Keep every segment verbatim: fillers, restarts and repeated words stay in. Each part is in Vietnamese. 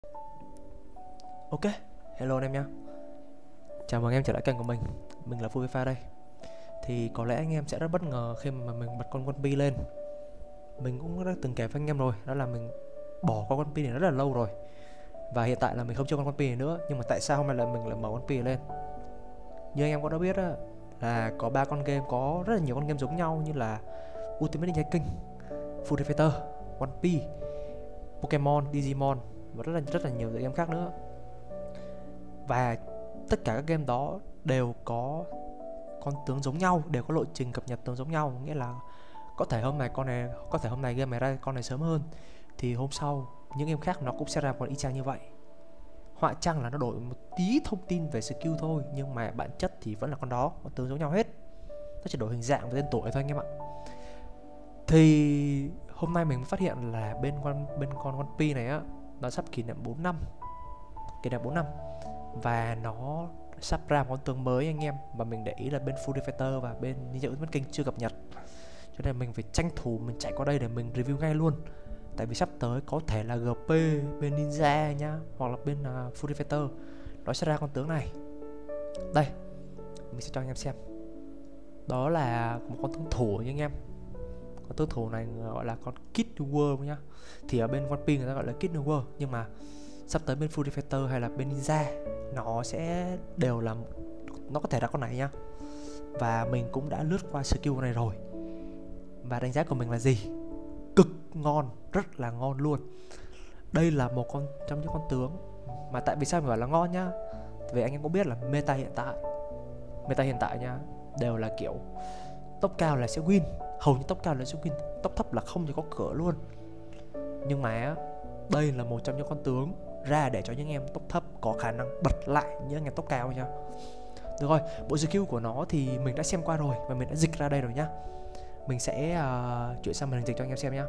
Ok, hello anh em nha. Chào mừng em trở lại kênh của mình. Mình là Fuifa đây. Thì có lẽ anh em sẽ rất bất ngờ khi mà mình bật con One Piece lên. Mình cũng đã từng kể với anh em rồi, đó là mình bỏ con One Piece này rất là lâu rồi. Và hiện tại là mình không chơi con One Piece này nữa. Nhưng mà tại sao hôm nay là mình lại mở One Piece lên? Như anh em cũng đã biết á, là có ba con game, có rất là nhiều con game giống nhau, như là Ultimate Ninja King, Full Fighter, One Piece, Pokemon, Digimon và rất là rất là nhiều tựa game khác nữa. Và tất cả các game đó đều có con tướng giống nhau, đều có lộ trình cập nhật tướng giống nhau. Nghĩa là có thể hôm nay con này, có thể hôm nay game này ra con này sớm hơn, thì hôm sau những game khác nó cũng sẽ ra con y chang như vậy. Họa chăng là nó đổi một tí thông tin về skill thôi, nhưng mà bản chất thì vẫn là con đó, con tướng giống nhau hết. Nó chỉ đổi hình dạng và tên tuổi thôi anh em ạ. Thì hôm nay mình phát hiện là bên con bên con One Piece này á, nó sắp kỷ niệm bốn năm, kỷ niệm bốn năm và nó sắp ra một con tướng mới anh em. Và mình để ý là bên Full Fighter và bên Ninja Ultimate King chưa cập nhật, cho nên mình phải tranh thủ mình chạy qua đây để mình review ngay luôn. Tại vì sắp tới có thể là giê pê bên Ninja nhá, hoặc là bên uh, Full Fighter nó sẽ ra con tướng này. Đây, mình sẽ cho anh em xem. Đó là một con tướng thủ nha anh em. Con tướng thủ này gọi là con Kid New World nhá. Thì ở bên One Piece người ta gọi là Kid New World, nhưng mà sắp tới bên Full Fighter hay là bên Ninja nó sẽ đều là, nó có thể ra con này nhá. Và mình cũng đã lướt qua skill này rồi, và đánh giá của mình là gì? Cực ngon, rất là ngon luôn. Đây là một con trong những con tướng mà tại vì sao mình bảo là ngon nhá, vì anh em cũng biết là meta hiện tại meta hiện tại nha, đều là kiểu top cao là sẽ win, hầu như top cao là sẽ win, top thấp là không thể có cửa luôn. Nhưng mà đây là một trong những con tướng ra để cho những em top thấp có khả năng bật lại những anh em top cao nha. Được rồi, bộ skill của nó thì mình đã xem qua rồi và mình đã dịch ra đây rồi nhá. Mình sẽ uh, chuyển sang màn hình dịch cho anh em xem nhá.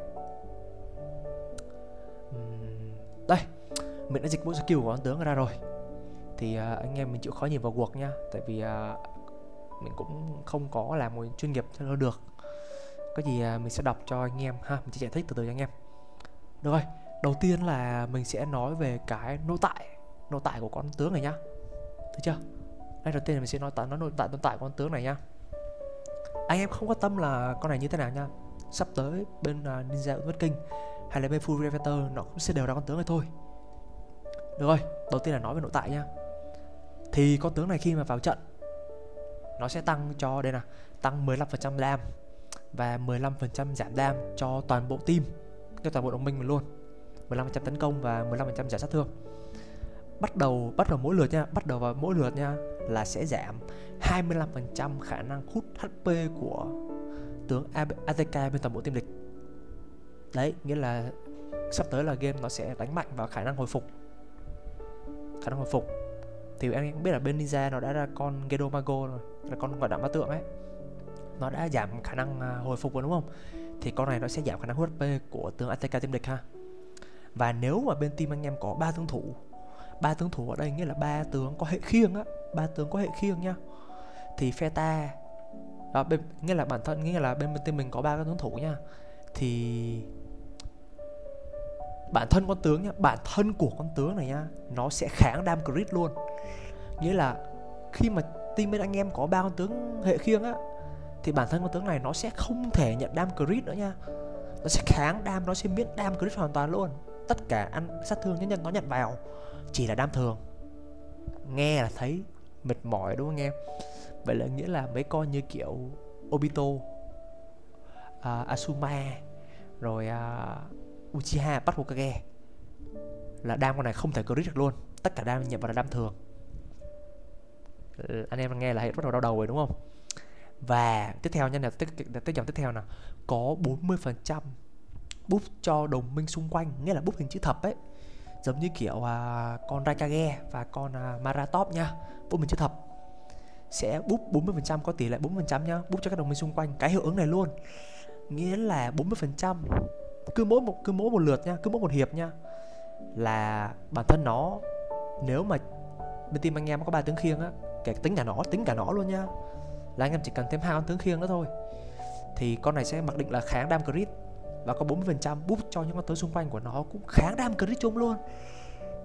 uhm, Đây, mình đã dịch bộ skill của con tướng ra rồi. Thì uh, anh em mình chịu khó nhìn vào guộc nha. Tại vì uh, mình cũng không có làm một chuyên nghiệp cho nó được. Có gì uh, mình sẽ đọc cho anh em ha, mình sẽ giải thích từ từ cho anh em. Được rồi, đầu tiên là mình sẽ nói về cái nội tại nội tại của con tướng này nhá. Thấy chưa? Đây, đầu tiên là mình sẽ nói tại nó nội tại nội tại của con tướng này nhá. Anh em không quan tâm là con này như thế nào nha. Sắp tới bên uh, Ninja Ultimate King hay là bên Full Fighter nó cũng sẽ đều ra con tướng này thôi. Được rồi, đầu tiên là nói về nội tại nha. Thì con tướng này khi mà vào trận nó sẽ tăng cho, đây nè, tăng mười lăm phần trăm đam và mười lăm phần trăm giảm đam cho toàn bộ team, cho toàn bộ đồng minh mình luôn. mười lăm phần trăm tấn công và mười lăm phần trăm giảm sát thương. Bắt đầu bắt đầu mỗi lượt nha, bắt đầu vào mỗi lượt nha là sẽ giảm hai mươi lăm phần trăm khả năng hút hát pê của tướng a tê ca bên toàn bộ team địch. Đấy, nghĩa là sắp tới là game nó sẽ đánh mạnh vào khả năng hồi phục. Khả năng hồi phục thì anh cũng biết là bên Ninja nó đã ra con Gedo Mago rồi, là con gọi đạn ma tượng ấy. Nó đã giảm khả năng hồi phục rồi đúng không? Thì con này nó sẽ giảm khả năng hút hát pê của tướng a tê ca team địch ha. Và nếu mà bên team anh em có ba tướng thủ, ba tướng thủ ở đây nghĩa là ba tướng có hệ khiêng á, ba tướng có hệ khiêng nhá. Thì Feta đó, bên, nghĩa là bản thân nghĩa là bên bên team mình có ba cái tướng thủ nha. Thì bản thân con tướng nhá, bản thân của con tướng này nhá, nó sẽ kháng đam crit luôn. Nghĩa là khi mà team bên anh em có ba con tướng hệ khiêng á, thì bản thân con tướng này nó sẽ không thể nhận đam crit nữa nha. Nó sẽ kháng đam, nó sẽ miễn đam crit hoàn toàn luôn. Tất cả ăn sát thương nhân nhân nó nhận vào chỉ là đam thường. Nghe là thấy mệt mỏi đúng không anh em? Vậy là nghĩa là mấy con như kiểu Obito, uh, Asuma, rồi uh, Uchiha, bắt Hokage là đam con này không thể crit được luôn. Tất cả đam nhận vào là đam thường. Anh em nghe là bắt đầu đau đầu rồi đúng không? Và tiếp theo nha, là tiếp, tiếp dòng tiếp theo nè, có bốn mươi phần trăm boost cho đồng minh xung quanh, nghĩa là boost hình chữ thập ấy, giống như kiểu uh, con Raikage và con uh, Maratop nha. Boost hình chữ thập sẽ boost bốn mươi phần trăm, có tỷ lệ bốn mươi phần trăm nhá, boost cho các đồng minh xung quanh cái hiệu ứng này luôn. Nghĩa là bốn mươi phần trăm cứ mỗi một cứ mỗi một lượt nha, cứ mỗi một hiệp nha, là bản thân nó, nếu mà bên team anh em có ba tướng khiêng á, kể tính cả nó, tính cả nó luôn nha, là anh em chỉ cần thêm hai con tướng khiêng nữa thôi, thì con này sẽ mặc định là kháng đam crit và có bốn mươi phần trăm boost cho những con tướng xung quanh của nó cũng kháng đam crit chung luôn.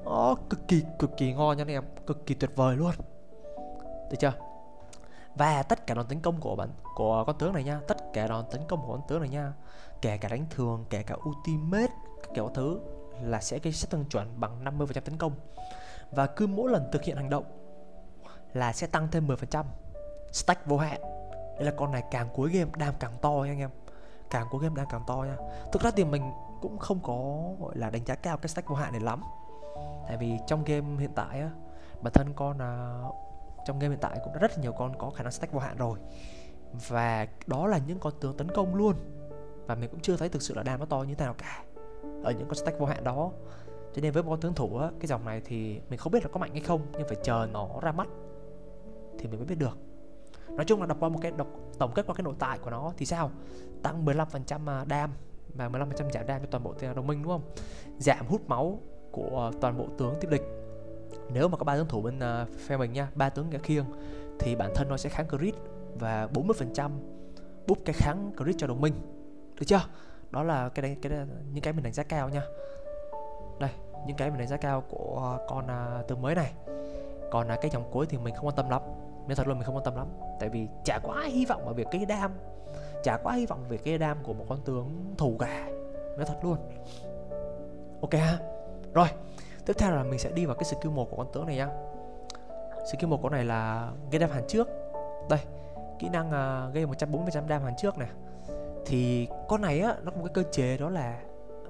Nó cực kỳ cực kỳ ngon nha anh em, cực kỳ tuyệt vời luôn. Được chưa? Và tất cả đòn tấn công của bạn của con tướng này nha, tất cả đòn tấn công của con tướng này nha, kể cả đánh thường, kể cả ultimate, các kiểu thứ là sẽ gây sát thương chuẩn bằng năm mươi phần trăm tấn công. Và cứ mỗi lần thực hiện hành động là sẽ tăng thêm mười phần trăm stack vô hạn. Đây là con này càng cuối game đam càng to nha anh em, càng cuối game đam càng to nha. Thực ra thì mình cũng không có gọi là đánh giá cao cái stack vô hạn này lắm, tại vì trong game hiện tại á, bản thân con là trong game hiện tại cũng đã rất nhiều con có khả năng stack vô hạn rồi, và đó là những con tướng tấn công luôn, và mình cũng chưa thấy thực sự là đam nó to như thế nào cả ở những con stack vô hạn đó. Cho nên với một con tướng thủ á, cái dòng này thì mình không biết là có mạnh hay không, nhưng phải chờ nó ra mắt thì mình mới biết được. Nói chung là đọc qua một cái đọc tổng kết qua cái nội tại của nó thì sao, tăng mười lăm phần trăm đam và mười lăm phần trăm giảm đam cho toàn bộ đồng minh, đúng không? Giảm hút máu của toàn bộ tướng tiếp địch. Nếu mà có ba tướng thủ bên uh, phe mình nha, ba tướng ngã khiêng, thì bản thân nó sẽ kháng crit và bốn mươi phần trăm búp cái kháng crit cho đồng minh. Được chưa? Đó là cái, cái, cái những cái mình đánh giá cao nha. Đây, những cái mình đánh giá cao của con uh, tướng mới này. Còn uh, cái dòng cuối thì mình không quan tâm lắm. Nếu thật luôn mình không quan tâm lắm, tại vì chả quá hy vọng vào việc cái đam, chả quá hy vọng về cái đam của một con tướng thủ cả. Nói thật luôn. Ok ha. Rồi, tiếp theo là mình sẽ đi vào cái skill một của con tướng này nhá. Skill một của này là gây đam hàn trước. Đây, kỹ năng uh, gây một trăm bốn mươi phần trăm đam hàn trước này. Thì con này á, nó có một cái cơ chế đó là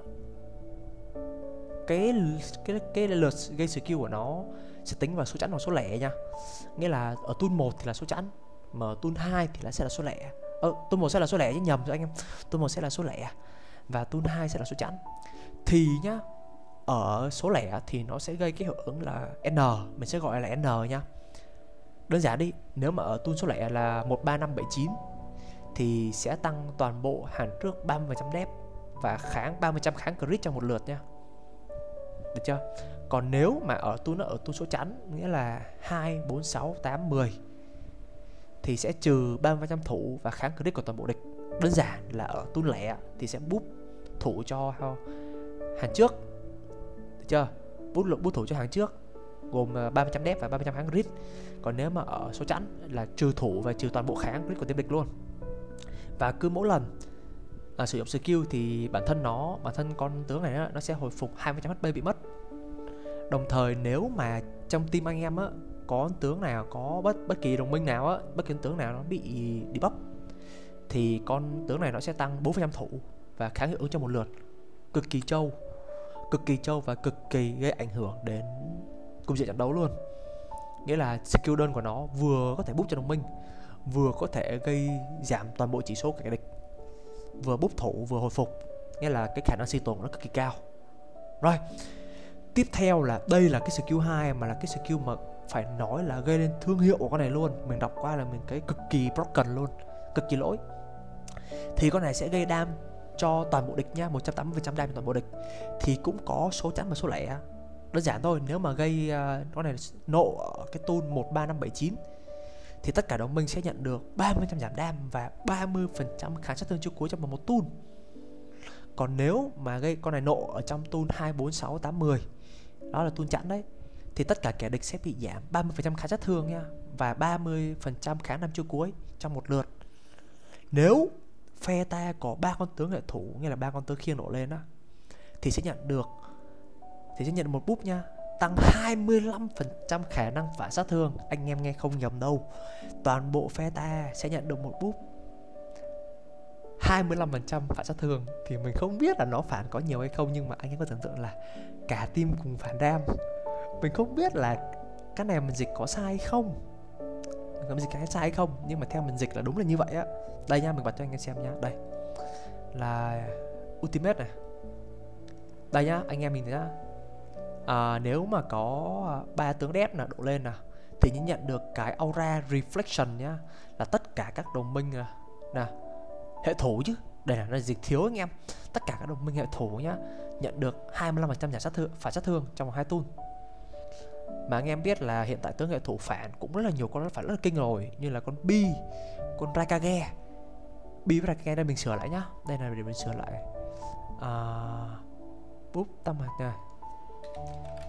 cái cái cái lượt gây skill của nó sẽ tính vào số chẵn và số lẻ nha. Nghĩa là ở tool một thì là số chẵn, mà ở tool hai thì là sẽ là số lẻ. Ờ, tool một sẽ là số lẻ chứ, nhầm rồi anh em. Tool một sẽ là số lẻ và tool hai sẽ là số chẵn. Thì nhá, ở số lẻ thì nó sẽ gây cái hiệu ứng là N, mình sẽ gọi là N nha. Đơn giản đi, nếu mà ở tool số lẻ là một ba năm bảy chín thì sẽ tăng toàn bộ hàn trước ba mươi phần trăm dép và kháng ba mươi phần trăm kháng crit trong một lượt nha. Được chưa? Còn nếu mà ở tool nó ở tool số chẵn, nghĩa là hai, bốn, sáu, tám, mười thì sẽ trừ ba mươi phần trăm thủ và kháng crit của toàn bộ địch. Đơn giản là ở tool lẻ thì sẽ búp thủ cho hàng trước. Được chưa? Bút lượng bút thủ cho hàng trước gồm ba mươi phần trăm dép và ba mươi phần trăm kháng crit. Còn nếu mà ở số chẵn là trừ thủ và trừ toàn bộ kháng crit của team địch luôn. Và cứ mỗi lần à, sử dụng skill thì bản thân nó, bản thân con tướng này đó, nó sẽ hồi phục hai mươi phần trăm hát pê bị mất. Đồng thời nếu mà trong team anh em á có tướng nào, có bất bất kỳ đồng minh nào á, bất kỳ tướng nào nó bị debuff thì con tướng này nó sẽ tăng bốn phần trăm thủ và kháng hiệu ứng cho một lượt. Cực kỳ trâu, cực kỳ trâu và cực kỳ gây ảnh hưởng đến cục diện trận đấu luôn. Nghĩa là skill đơn của nó vừa có thể búp cho đồng minh, vừa có thể gây giảm toàn bộ chỉ số của kẻ địch, vừa búp thủ vừa hồi phục. Nghĩa là cái khả năng sinh tồn của nó cực kỳ cao. Rồi, tiếp theo là đây là cái skill hai, mà là cái skill mà phải nói là gây lên thương hiệu của con này luôn. Mình đọc qua là mình thấy cực kỳ broken luôn, cực kỳ lỗi. Thì con này sẽ gây đam cho toàn bộ địch nha, một trăm tám mươi phần trăm đam cho toàn bộ địch. Thì cũng có số chẵn và số lẻ. Đơn giản thôi, nếu mà gây uh, con này nộ ở cái tool một ba năm bảy chín thì tất cả đồng minh sẽ nhận được ba mươi phần trăm giảm đam và ba mươi phần trăm kháng sát thương chiêu cuối trong một, một tool. Còn nếu mà gây con này nộ ở trong tool hai, bốn, sáu, tám, mười, đó là tool chẵn đấy, thì tất cả kẻ địch sẽ bị giảm ba mươi phần trăm kháng sát thương nha, và ba mươi phần trăm kháng đam chiêu cuối trong một lượt. Nếu phe ta có ba con tướng hệ thủ, nghĩa là ba con tướng khiêng nổ lên á, thì sẽ nhận được thì sẽ nhận một búp nha, tăng hai mươi lăm phần trăm khả năng phản sát thương. Anh em nghe không nhầm đâu, toàn bộ phe ta sẽ nhận được một búp hai mươi lăm phần trăm phản sát thương. Thì mình không biết là nó phản có nhiều hay không, nhưng mà anh em có tưởng tượng là cả team cùng phản đam. Mình không biết là cái này mình dịch có sai hay không, mình dịch cái sai hay không, nhưng mà theo mình dịch là đúng là như vậy á. Đây nha, mình bật cho anh em xem nha. Đây là ultimate này. Đây nhá, anh em mình thấy nhá. À, nếu mà có ba tướng đép là đổ lên nè thì nhận được cái aura reflection nhá, là tất cả các đồng minh nè, hệ thủ chứ, đây là nó dịch thiếu anh em, tất cả các đồng minh hệ thủ nhá nhận được hai mươi lăm phần trăm giảm sát thương, phản sát thương trong hai tool. Mà anh em biết là hiện tại tướng hệ thủ phản cũng rất là nhiều con phản rất là kinh rồi, như là con Bi, con Raikage. Bi với Raikage đây mình sửa lại nhá, đây là để mình sửa lại. À, búp tăng mặt này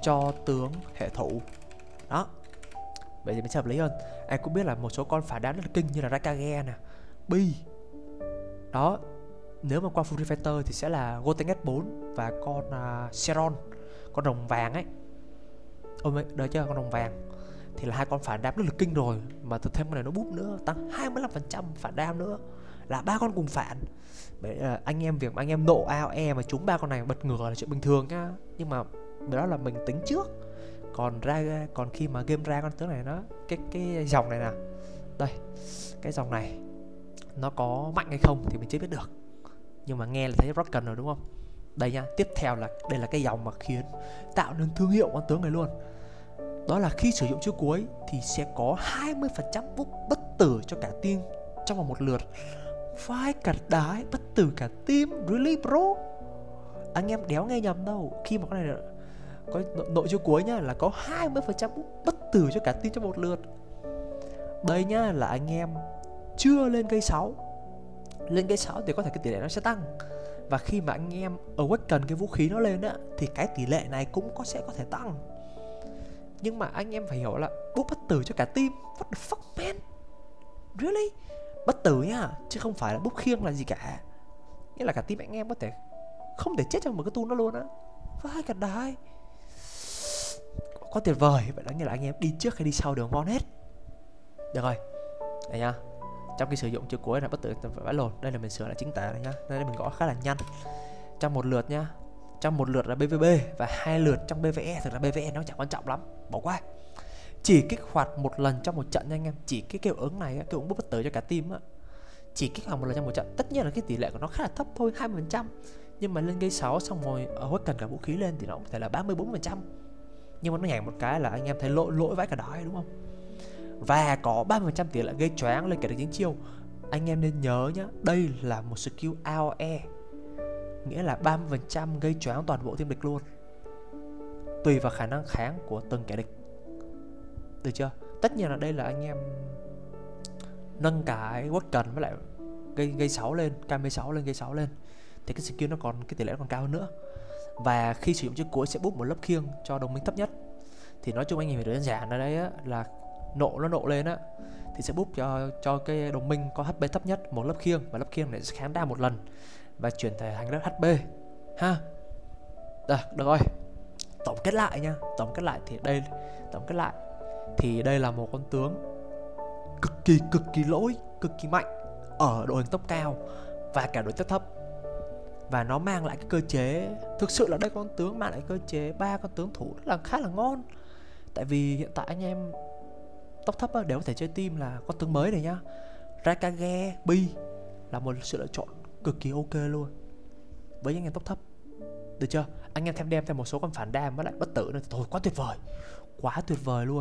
cho tướng hệ thủ. Đó, vậy thì mình sẽ hợp lý hơn. Anh cũng biết là một số con phản đám rất là kinh như là Raikage nè, Bi. Đó, nếu mà qua Fury Fighter thì sẽ là Gotenks bốn và con uh, Seron, con rồng vàng ấy. Ôi đợi chưa, con rồng vàng thì là hai con phản đam rất là kinh rồi, mà từ thêm con này nó búp nữa, tăng hai mươi lăm phần trăm phản đam nữa, là ba con cùng phản. Vậy là anh em việc mà anh em nộ a o e mà trúng ba con này bật ngửa là chuyện bình thường nhá, nhưng mà đó là mình tính trước. Còn ra còn khi mà game ra con tướng này nó cái cái dòng này nè, đây cái dòng này nó có mạnh hay không thì mình chưa biết được, nhưng mà nghe là thấy rock rồi đúng không? Đây nha, tiếp theo là đây là cái dòng mà khiến tạo nên thương hiệu con tướng này luôn. Đó là khi sử dụng chiêu cuối thì sẽ có hai mươi phần trăm búp bất tử cho cả team trong vòng một lượt. Vai cả đái bất tử cả team, really bro? Anh em đéo nghe nhầm đâu. Khi mà con này có nội chiêu cuối nhá, là có hai mươi phần trăm búp bất tử cho cả team trong một lượt. Đây nhá, là anh em chưa lên cây sáu. Lên cây sáu thì có thể cái tỷ lệ nó sẽ tăng. Và khi mà anh em awaken cái vũ khí nó lên á, thì cái tỷ lệ này cũng có sẽ có thể tăng. Nhưng mà anh em phải hiểu là búp bất tử cho cả team. What the fuck man? Really? Bất tử nhá, chứ không phải là búp khiêng là gì cả. Nghĩa là cả team anh em có thể không thể chết trong một cái tool đó luôn á. Vai cả đái. Có tuyệt vời. Vậy đó, nghĩa là anh em đi trước hay đi sau đều ngon hết. Được rồi, đây nha. Trong khi sử dụng chiêu cuối là bất tử phải vãi lồn. Đây là mình sửa lại chính tả này nhá. Đây mình gõ khá là nhanh. Trong một lượt nhá, trong một lượt là pê vê bê và hai lượt trong pê vê e. Thực ra pê vê e nó chẳng quan trọng lắm, bỏ qua. Chỉ kích hoạt một lần trong một trận nha anh em. Chỉ cái kêu ứng này, kêu ứng bất tử cho cả team á, chỉ kích hoạt một lần trong một trận. Tất nhiên là cái tỷ lệ của nó khá là thấp thôi, hai mươi phần trăm. Nhưng mà lên gây sáu xong rồi hốt cần cả vũ khí lên thì nó có thể là ba mươi bốn phần trăm. Nhưng mà nó nhảy một cái là anh em thấy lỗi lỗi vãi cả đói đúng không? Và có ba mươi phần trăm tỷ lệ gây choáng lên cả được những chiêu. Anh em nên nhớ nhá, đây là một skill a o e, nghĩa là ba mươi phần trăm gây choáng toàn bộ team địch luôn, tùy vào khả năng kháng của từng kẻ địch. Được chưa? Tất nhiên là đây là anh em nâng cái quất cần với lại gây gây sáu lên, km sáu lên, gây sáu lên thì cái skill nó còn cái tỷ lệ nó còn cao hơn nữa. Và khi sử dụng chiếc cuối sẽ búp một lớp khiêng cho đồng minh thấp nhất. Thì nói chung anh em phải đơn giản ở đây á, là nộ nó nộ lên á thì sẽ búp cho cho cái đồng minh có hát pê thấp nhất một lớp khiêng, và lớp khiêng này sẽ kháng đa một lần và chuyển thể thành lớp hát pê ha. Được, được rồi. Tổng kết lại nha, tổng kết lại thì đây tổng kết lại thì đây là một con tướng cực kỳ cực kỳ lỗi, cực kỳ mạnh ở đội hình tốc cao và cả đội tốc thấp. Và nó mang lại cái cơ chế, thực sự là đây con tướng mang lại cơ chế ba con tướng thủ rất là khá là ngon. Tại vì hiện tại anh em tốc thấp đều có thể chơi team là con tướng mới này nhá. Raikage, Bi là một sự lựa chọn cực kỳ ok luôn với anh em tốc thấp. Được chưa? Anh em thêm đem thêm một số con phản đam với lại bất tử nữa thì thôi quá tuyệt vời. Quá tuyệt vời luôn.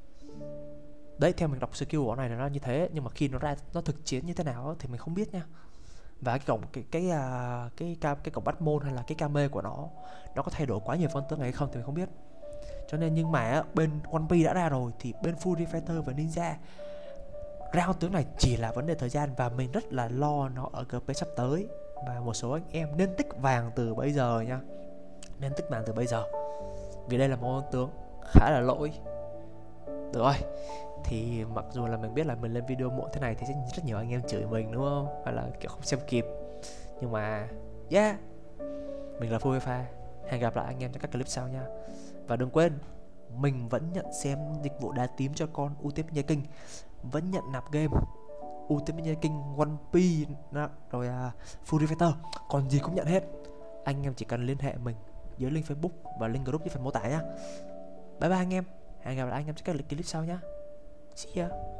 Đấy, theo mình đọc skill của nó này là nó như thế, nhưng mà khi nó ra nó thực chiến như thế nào thì mình không biết nha. Và cái cổng cái cái cái cái, cái, cái cổng bắt môn hay là cái kame của nó nó có thay đổi quá nhiều con tướng này hay không thì mình không biết. Cho nên nhưng mà bên One Piece đã ra rồi thì bên Fury Fighter và Ninja ra con tướng này chỉ là vấn đề thời gian, và mình rất là lo nó ở giê pê sắp tới. Và một số anh em nên tích vàng từ bây giờ nha, nên tích vàng từ bây giờ vì đây là một con tướng khá là lỗi. Được rồi, thì mặc dù là mình biết là mình lên video muộn thế này thì sẽ rất nhiều anh em chửi mình đúng không, hay là kiểu không xem kịp, nhưng mà yeah, mình là Fury Fighter. Hẹn gặp lại anh em trong các clip sau nha. Và đừng quên, mình vẫn nhận xem dịch vụ đá tím cho con Ultimate Ninja King, vẫn nhận nạp game Ultimate Ninja King, One Piece rồi uh, Fury Fighter, còn gì cũng nhận hết. Anh em chỉ cần liên hệ mình dưới link Facebook và link group dưới phần mô tả nhá. Bye bye anh em, hẹn gặp lại anh em trong các clip sau nhá. See ya.